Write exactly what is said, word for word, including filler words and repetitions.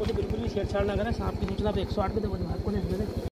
सांपों से बिल्कुल भी छेड़छाड़ ना करें। सांप की सूचना पे एक सौ आठ पे दो भाग को नहीं